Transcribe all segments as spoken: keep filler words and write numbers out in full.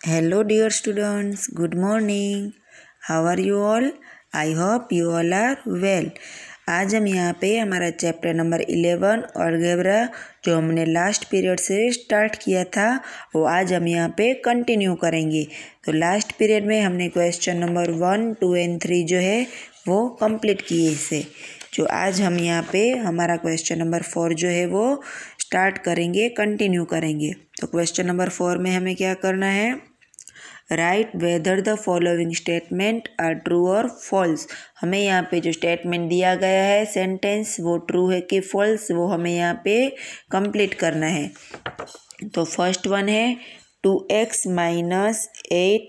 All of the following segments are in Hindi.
Hello dear students, good morning. How are you all? I hope you all are well. आज हम यहाँ पे हमारा चैप्टर नंबर इलेवन अलजेब्रा जो हमने लास्ट पीरियड से स्टार्ट किया था वो आज हम यहाँ पे कंटिन्यू करेंगे। तो लास्ट पीरियड में हमने question number one two and three जो है वो कंप्लीट किए इसे। जो आज हम यहाँ पे हमारा क्वेश्चन नंबर फोर जो है वो स्टार्ट करेंगे, कंटिन्यू करेंगे। तो क्वेश्चन नंबर फोर में हमें क्या करना है, right whether the following statement are true और फॉल्स। हमें यहाँ पे जो स्टेटमेंट दिया गया है सेंटेंस वो ट्रू है कि फॉल्स वो हमें यहाँ पे कंप्लीट करना है। तो फर्स्ट वन है two x minus eight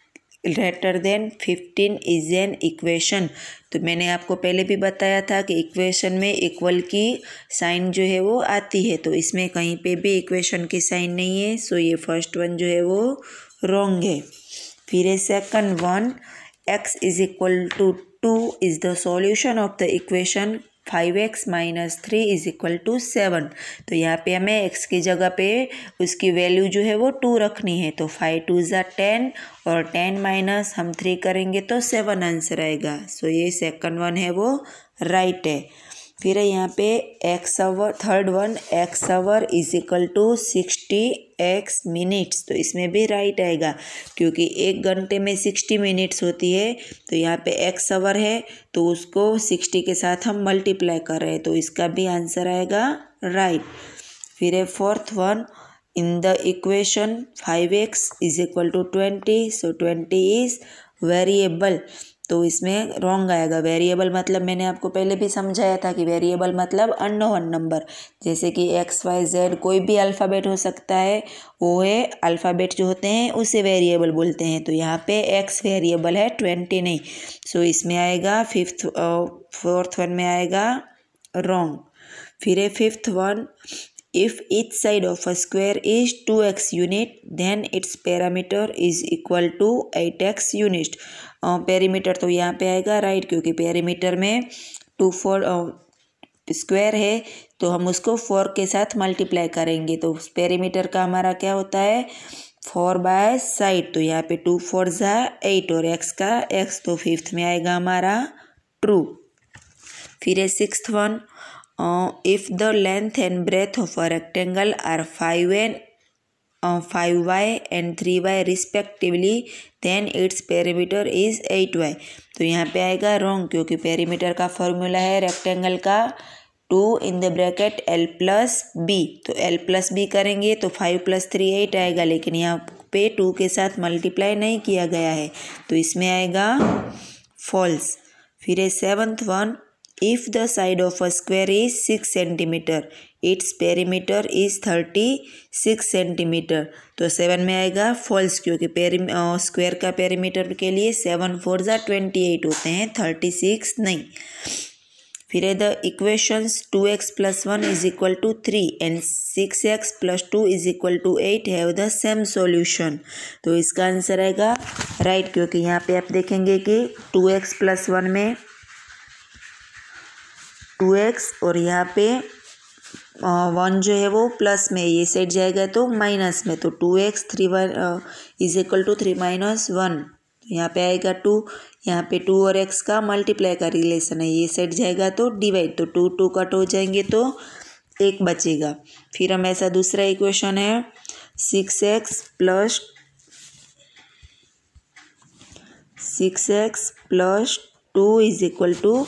greater than fifteen is an equation. तो मैंने आपको पहले भी बताया था कि इक्वेशन में इक्वल की साइन जो है वो आती है, तो इसमें कहीं पे भी इक्वेशन की साइन नहीं है, सो ये फर्स्ट वन जो है वो रॉन्ग है। फिर है second one, x is equal to two is the solution of the equation five x minus three is equal to seven. तो यहाँ पे हमें x की जगह पे उसकी वैल्यू जो है वो टू रखनी है। तो फाइव टू ज़ा टेन और टेन माइनस हम थ्री करेंगे तो सेवन आंसर आएगा। सो ये सेकंड वन है वो राइट है। फिर है यहाँ पे x hour, third one x hour is equal to sixty x minutes. तो इसमें भी राइट आएगा क्योंकि एक घंटे में सिक्सटी मिनट्स होती है। तो यहाँ पे एक्स आवर है तो उसको सिक्सटी के साथ हम मल्टीप्लाई कर रहे हैं, तो इसका भी आंसर आएगा राइट। फिर है fourth one, in the equation five x is equal to twenty, so twenty is variable. तो इसमें रॉन्ग आएगा। वेरिएबल मतलब मैंने आपको पहले भी समझाया था कि वेरिएबल मतलब अननोन नंबर, जैसे कि एक्स वाई जेड कोई भी अल्फ़ाबेट हो सकता है, वो है अल्फ़ाबेट जो होते हैं उसे वेरिएबल बोलते हैं। तो यहाँ पे एक्स वेरिएबल है, ट्वेंटी नहीं। सो इसमें आएगा फिफ्थ फोर्थ वन में आएगा रॉन्ग। फिर है fifth one, if each side of a square is two x unit then its perimeter is equal to eight x unit। Perimeter तो यहाँ पे आएगा राइट right, क्योंकि पेरीमीटर में टू फोर स्क्वायर है तो हम उसको फोर के साथ मल्टीप्लाई करेंगे। तो पेरीमीटर का हमारा क्या होता है, फोर बाय साइड। तो यहाँ पे टू फोर ज़ा एट और एक्स का एक्स, तो फिफ्थ में आएगा हमारा ट्रू। फिर है sixth one, Uh, if the length and breadth of a rectangle are five and uh, five y and three y respectively then its perimeter is eight y. तो यहाँ पे आएगा रॉन्ग क्योंकि पेरीमीटर का फॉर्मूला है रेक्टेंगल का two in the bracket l plus b. तो एल प्लस बी करेंगे तो फाइव प्लस थ्री एट आएगा, लेकिन यहाँ पे टू के साथ मल्टीप्लाई नहीं किया गया है, तो इसमें आएगा फॉल्स। फिर है seventh one, if the side of a square is six centimetre its perimeter is thirty six centimetre. तो सेवन में आएगा फॉल्स क्योंकि पेरी स्क्वायर का पेरीमीटर के लिए सेवन फोर ज़ा ट्वेंटी एट होते हैं, थर्टी सिक्स नहीं। फिर है the equations two x plus one is equal to three and six x plus two is equal to eight have the same solution. तो इसका आंसर आएगा राइट right, क्योंकि यहाँ पे आप देखेंगे कि टू एक्स प्लस वन में टू एक्स और यहाँ पे वन जो है वो प्लस में, ये साइड जाएगा तो माइनस में। तो two x three one is equal to three minus one, यहाँ पे आएगा टू। यहाँ पे टू और एक्स का मल्टीप्लाई का रिलेशन है, ये साइड जाएगा तो डिवाइड, तो टू टू कट हो जाएंगे तो एक बचेगा। फिर हम ऐसा दूसरा इक्वेशन है six x plus six x plus two is equal to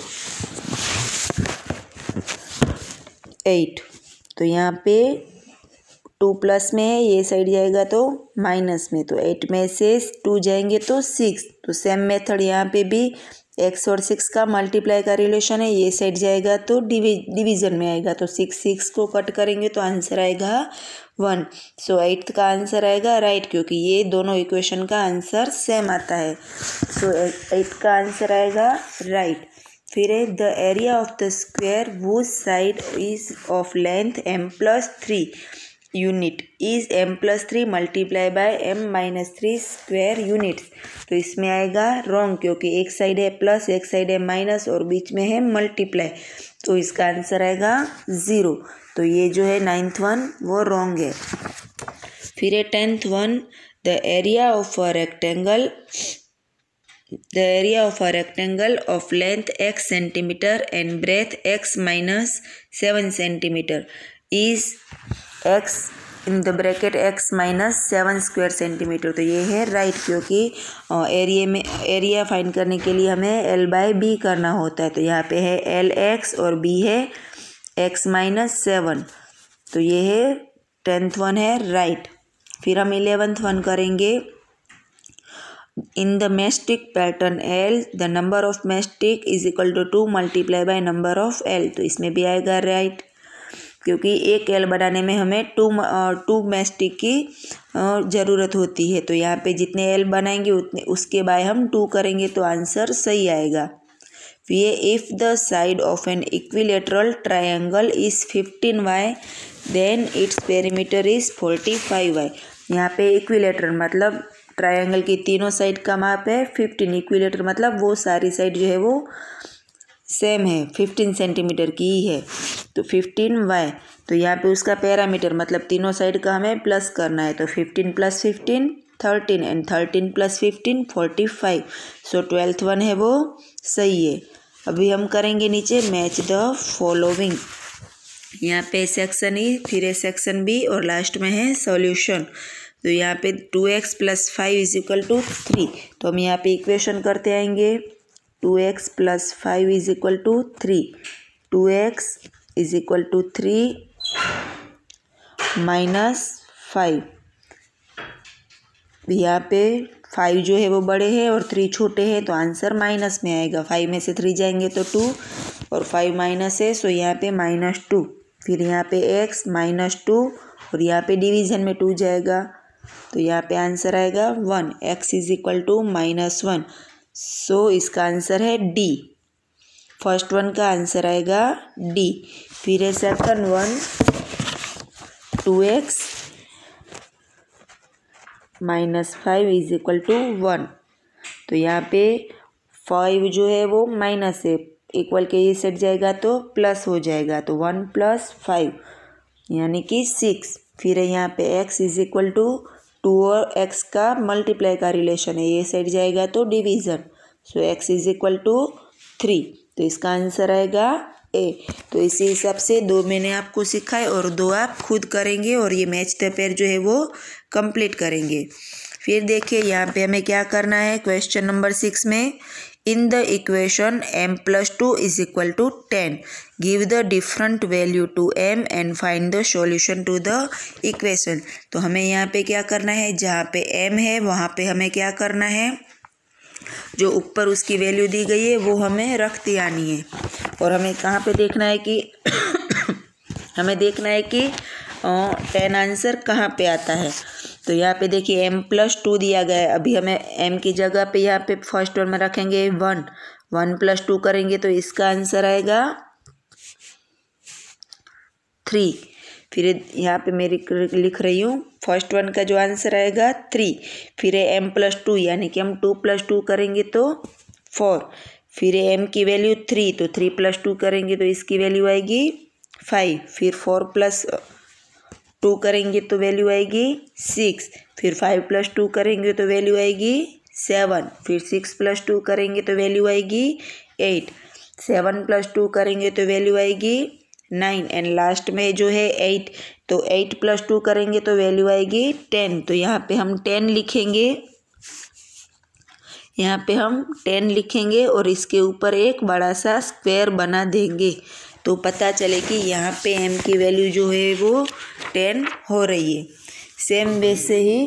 eight. तो यहाँ पे टू प्लस में है, ये साइड जाएगा तो माइनस में, तो एट में से टू जाएंगे तो सिक्स। तो सेम मेथड यहाँ पे भी एक्स और सिक्स का मल्टीप्लाई का रिलेशन है, ये साइड जाएगा तो डिवि डिवीजन में आएगा। तो सिक्स सिक्स को कट करेंगे तो आंसर आएगा वन। सो एट्थ का आंसर आएगा राइट right, क्योंकि ये दोनों इक्वेशन का आंसर सेम आता है। सो एट्थ का आंसर आएगा राइट right. फिर है the area of the square whose side is of length m plus three unit is m plus three multiply by m minus three square units. तो इसमें आएगा रॉन्ग क्योंकि एक साइड है प्लस एक साइड है माइनस और बीच में है मल्टीप्लाई, तो इसका आंसर आएगा ज़ीरो। तो ये जो है नाइन्थ वन वो रॉन्ग है। फिर है tenth one, the area of a rectangle the area of a rectangle of length x centimetre and breadth x minus seven centimetre is x in the bracket x minus seven square centimetre. तो ये है राइट, क्योंकि एरिया में एरिया फाइंड करने के लिए हमें एल बाई बी करना होता है। तो यहाँ पे है एल एक्स और बी है एक्स माइनस सेवन। तो ये है टेंथ वन है राइट। फिर हम इलेवेंथ वन करेंगे। In the matchstick pattern l the number of matchstick is equal to two multiply by number of l. तो इसमें भी आएगा राइट, क्योंकि एक एल बनाने में हमें टू टू मैस्टिक की ज़रूरत होती है। तो यहाँ पे जितने एल बनाएंगे उतने उसके बाय हम टू करेंगे तो आंसर सही आएगा। फिर if the side of an equilateral triangle is fifteen y then its perimeter is forty five y. यहाँ पे इक्विलेटरल मतलब ट्रायंगल की तीनों साइड का माप है फिफ्टीन। इक्विलेटर मतलब वो सारी साइड जो है वो सेम है, फिफ्टीन सेंटीमीटर की ही है। तो फिफ्टीन वाई, तो यहाँ पे उसका पैरामीटर मतलब तीनों साइड का हमें प्लस करना है। तो fifteen plus fifteen thirteen and thirteen plus fifteen forty five. So twelfth one है वो सही है। अभी हम करेंगे नीचे मैच द फॉलोइंग। यहाँ पे सेक्शन ई, फिर है सेक्शन बी और लास्ट में है सॉल्यूशन। तो यहाँ पे two x plus five is equal to three. तो हम यहाँ पे इक्वेशन करते आएंगे। Two x plus five is equal to three. Two x is equal to three minus five. यहाँ पे फाइव जो है वो बड़े हैं और थ्री छोटे हैं, तो आंसर माइनस में आएगा। फाइव में से थ्री जाएंगे तो टू और फाइव माइनस है, सो यहाँ पे माइनस टू। फिर यहाँ पे एक्स माइनस टू और यहाँ पे डिवीजन में टू जाएगा, तो यहाँ पे आंसर आएगा one. X is equal to minus one. So इसका आंसर है डी। फर्स्ट वन का आंसर आएगा डी। फिर है second one, two x minus five is equal to one. तो यहाँ पे फाइव जो है वो माइनस है, इक्वल के ये सेट जाएगा तो प्लस हो जाएगा, तो वन प्लस फाइव यानी कि सिक्स। फिर है यहाँ पे x is equal to two और एक्स का मल्टीप्लाई का रिलेशन है, ये सेट जाएगा तो division. So x is equal to three. तो इसका आंसर आएगा ए। तो इसी हिसाब से दो मैंने आपको सिखाए और दो आप खुद करेंगे और ये मैच द पेयर जो है वो कंप्लीट करेंगे। फिर देखिए यहाँ पे हमें क्या करना है। क्वेश्चन नंबर सिक्स में in the equation m plus two is equal to ten give the different value to m and find the solution to the equation. तो हमें यहाँ पे क्या करना है, जहाँ पे m है वहाँ पे हमें क्या करना है, जो ऊपर उसकी वैल्यू दी गई है वो हमें रखती आनी है। और हमें कहाँ पे देखना है कि हमें देखना है कि टेन आंसर कहाँ पे आता है। तो यहाँ पे देखिए m प्लस टू दिया गया है, अभी हमें m की जगह पे यहाँ पे फर्स्ट वन में रखेंगे वन। वन प्लस टू करेंगे तो इसका आंसर आएगा थ्री। फिर यहाँ पे मेरी लिख रही हूँ फर्स्ट वन का जो आंसर आएगा थ्री। फिर है एम प्लस टू यानी कि हम टू प्लस टू करेंगे तो फोर। फिर है एम की वैल्यू थ्री, तो थ्री प्लस टू करेंगे तो इसकी वैल्यू आएगी फाइव। फिर फोर प्लस टू करेंगे तो वैल्यू आएगी सिक्स। फिर फाइव प्लस टू करेंगे तो वैल्यू आएगी सेवन। फिर सिक्स प्लस टू करेंगे तो वैल्यू आएगी एट। सेवन प्लस टू करेंगे तो वैल्यू आएगी नाइन एंड लास्ट में जो है एट। तो एट प्लस टू करेंगे तो वैल्यू आएगी टेन। तो यहाँ पे हम टेन लिखेंगे, यहाँ पे हम टेन लिखेंगे और इसके ऊपर एक बड़ा सा स्क्वायर बना देंगे, तो पता चले कि यहाँ पे m की वैल्यू जो है वो टेन हो रही है। सेम वैसे ही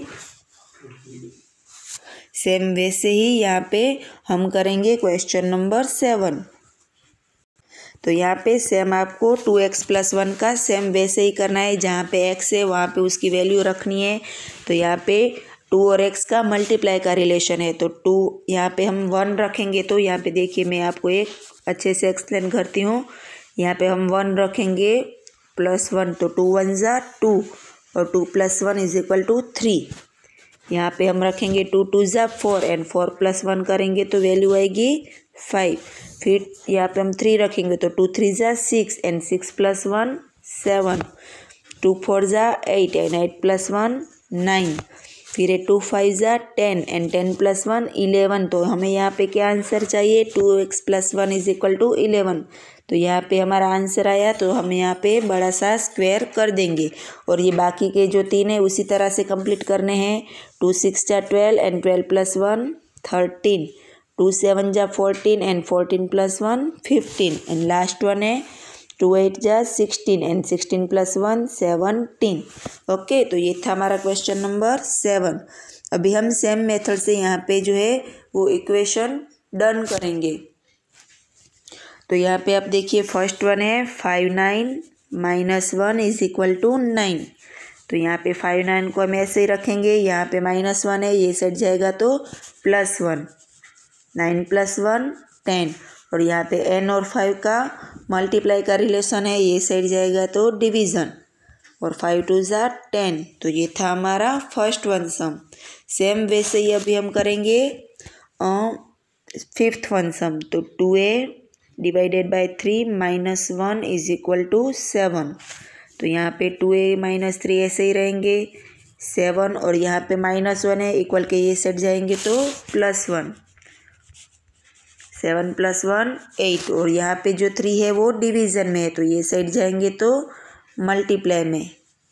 सेम वैसे ही यहाँ पे हम करेंगे क्वेश्चन नंबर सेवन। तो यहाँ पे सेम आपको टू एक्स प्लस वन का सेम वैसे ही करना है, जहाँ पे x है वहाँ पे उसकी वैल्यू रखनी है। तो यहाँ पे टू और x का मल्टीप्लाई का रिलेशन है, तो टू यहाँ पे हम वन रखेंगे। तो यहाँ पे देखिए मैं आपको एक अच्छे से एक्सप्लेन करती हूँ। यहाँ पे हम वन रखेंगे प्लस वन, तो टू वन ज़ा टू और two plus one is equal to three. यहाँ पे हम रखेंगे टू टू ज़ा four and four plus one करेंगे तो वैल्यू आएगी फाइव। फिर यहाँ पे हम थ्री रखेंगे तो टू थ्री ज़ा six and six plus one seven. Two four ज़ा eight and eight plus one nine. फिर है टू फाइव ज़ा ten and ten plus one eleven. तो हमें यहाँ पे क्या आंसर चाहिए, two x plus one is equal to eleven. तो यहाँ पे हमारा आंसर आया, तो हम यहाँ पे बड़ा सा स्क्वायर कर देंगे और ये बाकी के जो तीन है उसी तरह से कंप्लीट करने हैं। टू सिक्स जा twelve and twelve plus one thirteen, two seven जा fourteen and fourteen plus one fifteen and last one है टू एट जा sixteen and sixteen plus one seventeen. Okay, तो ये था हमारा क्वेश्चन नंबर सेवन। अभी हम सेम मेथड से यहाँ पे जो है वो इक्वेशन डन करेंगे। तो यहाँ पे आप देखिए फर्स्ट वन है five nine minus one is equal to nine. तो यहाँ पे फाइव नाइन को हम ऐसे ही रखेंगे, यहाँ पे माइनस वन है, ये सेट जाएगा तो plus one, nine plus one ten और यहाँ पे एन और फाइव का मल्टीप्लाई का रिलेशन है, ये साइड जाएगा तो डिवीज़न और फाइव टू ज़ा टेन। तो ये था हमारा फर्स्ट वन सम। सेम वैसे ही अभी हम करेंगे फिफ्थ वन सम। तो two a divided by three minus one is equal to seven. तो यहाँ पे टू ए माइनस थ्री ऐसे ही रहेंगे, सेवन और यहाँ पे माइनस वन है इक्वल के ये सेट जाएंगे तो plus one, seven plus one eight और यहाँ पे जो थ्री है वो डिवीज़न में है तो ये साइड जाएंगे तो मल्टीप्लाई में।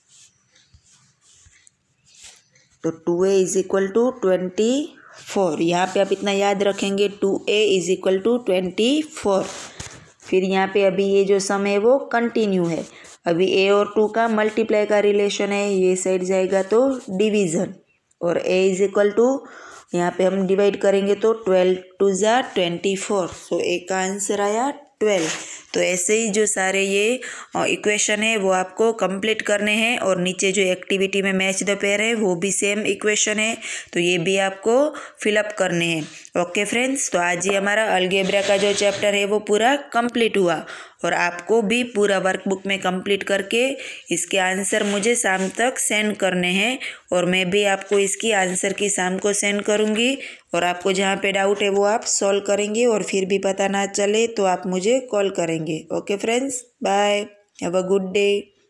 तो two a is equal to twenty four. यहाँ पे आप इतना याद रखेंगे, two a is equal to twenty four. फिर यहाँ पे अभी ये जो सम है वो कंटिन्यू है, अभी ए और टू का मल्टीप्लाई का रिलेशन है, ये साइड जाएगा तो डिवीज़न और ए इज इक्वल टू यहाँ पे हम डिवाइड करेंगे तो ट्वेल्व टू ज़ा ट्वेंटी फोर। सो ए का आंसर आया ट्वेल्व। तो ऐसे ही जो सारे ये इक्वेशन है वो आपको कंप्लीट करने हैं और नीचे जो एक्टिविटी में मैच द पेयर है वो भी सेम इक्वेशन है, तो ये भी आपको फिलअप करने हैं। ओके फ्रेंड्स, तो आज ये हमारा अलजेब्रा का जो चैप्टर है वो पूरा कंप्लीट हुआ और आपको भी पूरा वर्कबुक में कंप्लीट करके इसके आंसर मुझे शाम तक सेंड करने हैं और मैं भी आपको इसकी आंसर की शाम को सेंड करूँगी और आपको जहाँ पे डाउट है वो आप सॉल्व करेंगे और फिर भी पता ना चले तो आप मुझे कॉल करेंगे। Okay friends, bye, have a good day.